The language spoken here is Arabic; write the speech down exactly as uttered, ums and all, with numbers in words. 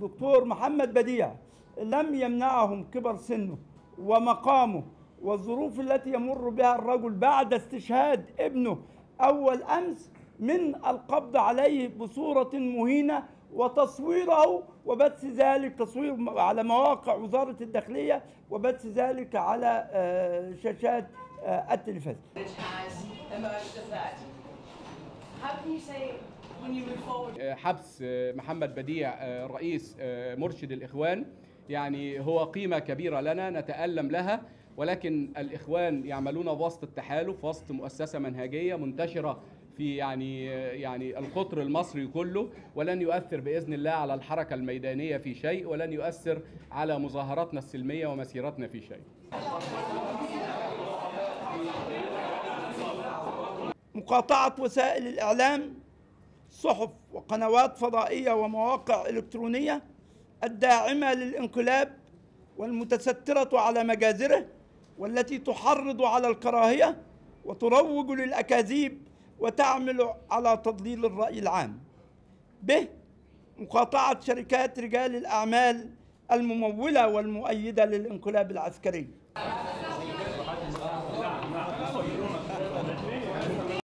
الدكتور محمد بديع لم يمنعهم كبر سنه ومقامه والظروف التي يمر بها الرجل بعد استشهاد ابنه أول أمس من القبض عليه بصورة مهينة وتصويره وبث ذلك، تصوير على مواقع وزارة الداخلية وبث ذلك على شاشات التلفاز. حبس محمد بديع رئيس مرشد الإخوان يعني هو قيمة كبيرة لنا نتألم لها، ولكن الإخوان يعملون وسط التحالف، وسط مؤسسة منهجية منتشرة في يعني يعني القطر المصري كله، ولن يؤثر بإذن الله على الحركة الميدانية في شيء، ولن يؤثر على مظاهراتنا السلمية ومسيرتنا في شيء. مقاطعة وسائل الإعلام، صحف وقنوات فضائية ومواقع إلكترونية الداعمة للانقلاب والمتسترة على مجازره، والتي تحرض على الكراهية وتروج للأكاذيب وتعمل على تضليل الرأي العام. به مقاطعة شركات رجال الأعمال الممولة والمؤيدة للانقلاب العسكري.